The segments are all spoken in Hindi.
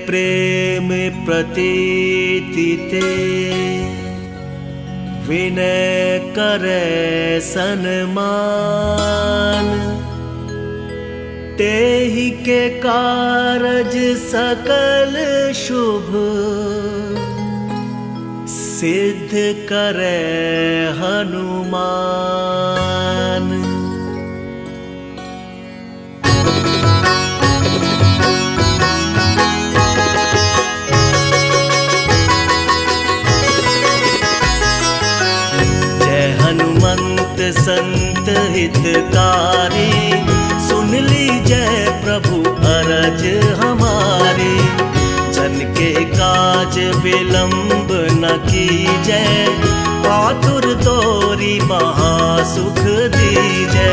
प्रेम प्रतीति ते विनय करे सन्मान। तेहि के कारज सकल शुभ सिद्ध करे हनुमान। जय हनुमंत संत हितकारी, सुन लीजय प्रभु अरज हमारी। जन के काज विलंब न कीजय, आतुर तोरी महासुख दीजय।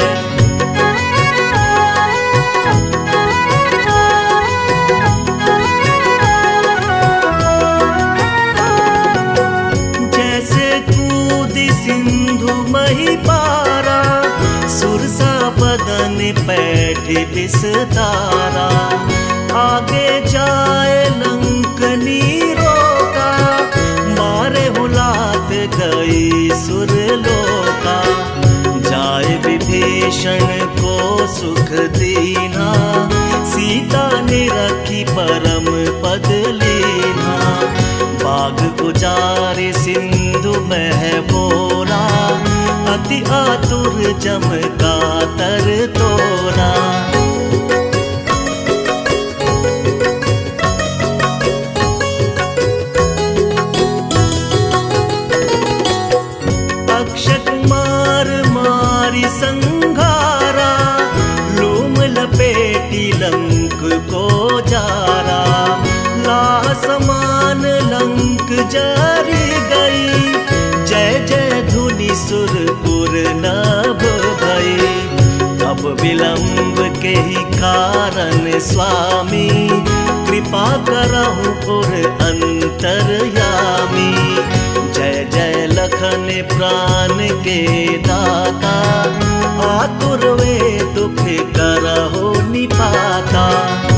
जैसे कूदी सिंधु मही पारा, सुरसा बदन पैठ बिस्तारा। आगे जाए लंकनी रोका, मारे हुलात गई सुरलोका। जाए विभीषण को सुख दीना, सीता ने रखी परम पद लीना। बाग उजारे सिंधु मह बोरा, अति आतुर जम का तर तोरा। संघारा, लूम लपेटी लंक को जारा। लाह समान लंक जरी गई, जय जय धुनि सुरपुर नभ भई। अब विलंब के ही कारण स्वामी, कृपा करहु पुर अंतरयामी। जय जय लखन प्राण के दाता, आतुर वे दुख करहु निपाता।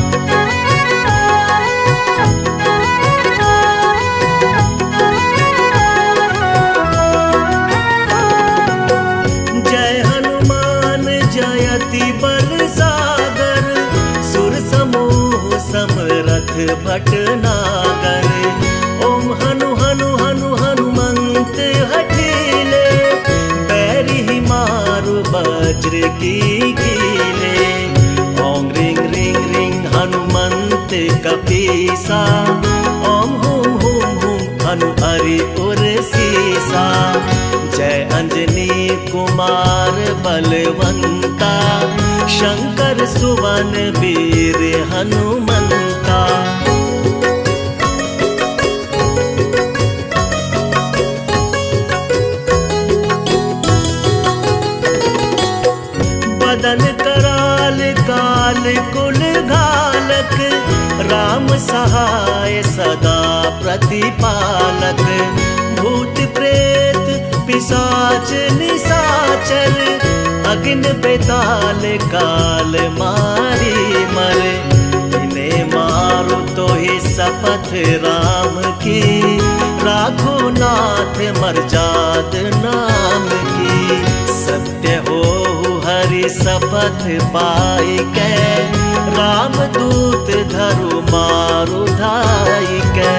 जय हनुमान जयति बल सागर, सुर समूह समरथ भटनागर। ओम हनु हनु हनु हनुमंत हठीले, पैरि मारु वज्र की कीले। ओम रिंग रिंग रिंग हनुमंत कपीसा, ओम हुम हुम हुम हनु हरि उर सीसा। जय अंजनी कुमार बलवंता, शंकर सुवन वीर हनुमंता। बदन कराल काल कुल घालक, राम सहाय सदा प्रतिपालक। भूत प्रेत पिशाच निशाचर, अग्नि बेताल काल मारी मर। इन्हें मारो तो ही शपथ राम की, राखो नाथ मर्याद नाम की। सत्य हो हरि शपथ पाई के, राम दूत धरु मारु धाई के।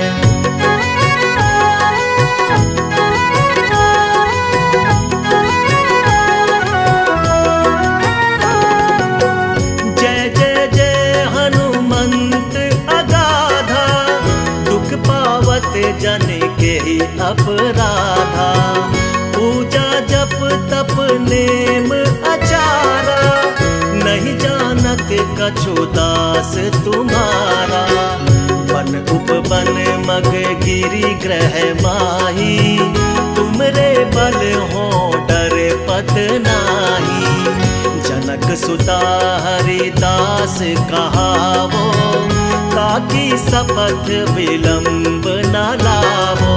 जय जय जय हनुमंत अगाधा, दुख पावत जन के ही अपराधा। पूजा जप तप नेम अचारा, नहीं जानत कछु दास तुम्हारा। वन उपवन मग गिरि ग्रह माही, तुमरे बल हो डर पत नाही। जनक सुता हरिदास कहावो, ताकि शपथ विलंब न लावो।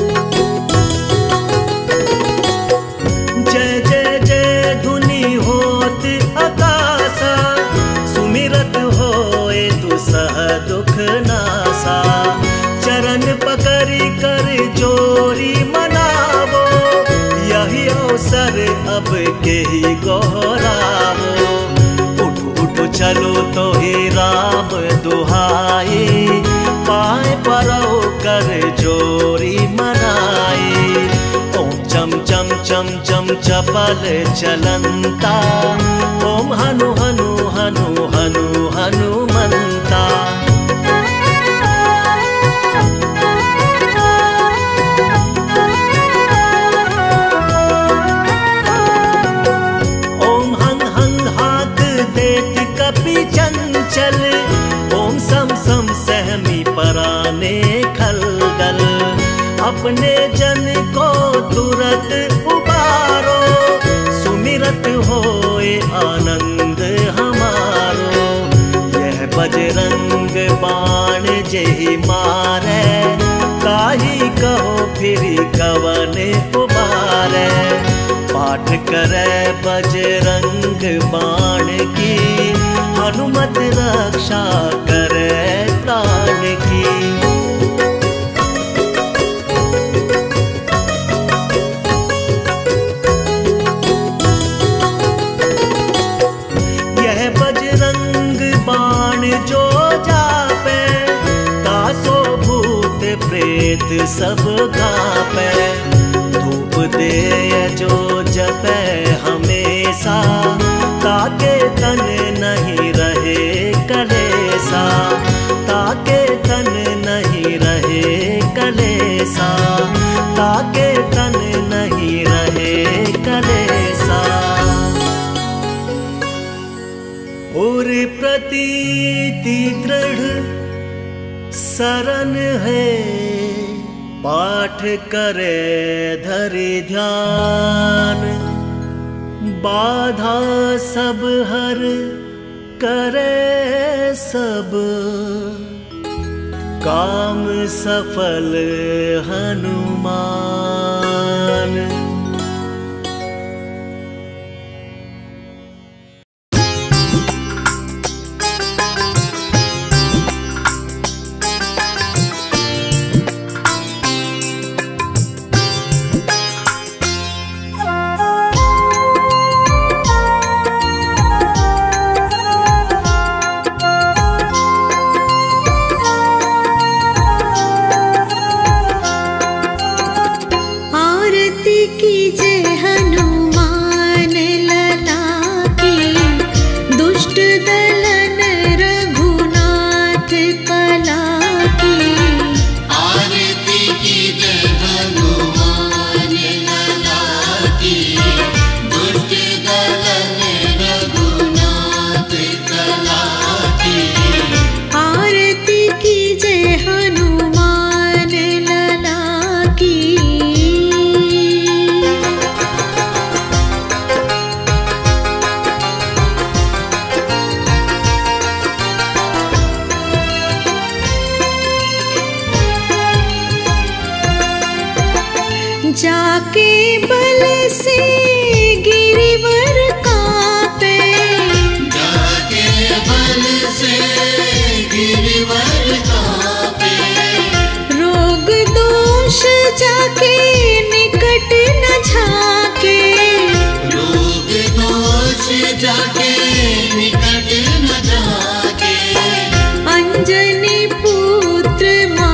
जय जय जय धुनि हो चलो तो ही राम दुहाई, पाए परौ कर जोरी मनाई। ओम चम चम चम चम चपल चलंता, ओम हनु हनु हनु हनु हनुमंता। चंचल ओम सम सम सहमी पराने खलगल, अपने जन को तुरत उबारो, सुमिरत होए आनंद हमारो। यह बजरंग बाण जेहि मारे, काहि कहो फिर कवन उबारे। पाठ करे बजरंग बाण की, हनुमत रक्षा करे प्राण की। यह बजरंग बाण जो जापे, तासो भूत प्रेत सब कापे। धूप दे जो जपे हमेशा, ताके तन नहीं रहे कलेसा, ताके तन नहीं रहे कलेसा, ताके तन नहीं रहे कलेसा। और प्रतीति दृढ़ शरण है, पाठ करे धरि ध्यान। बाधा सब हर करे सब, काम सफल हनुमान। जाके बल से गिरिवर कापे, जाके बल से गिरिवर कापे। रोग दोष जाके निकट न झाके, रोग दोष जाके निकट न झाके। अंजनी पुत्र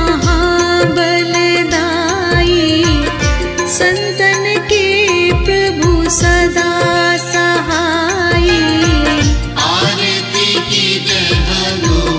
संतन के प्रभु सदा सहाय। आरती की जय हनुमान।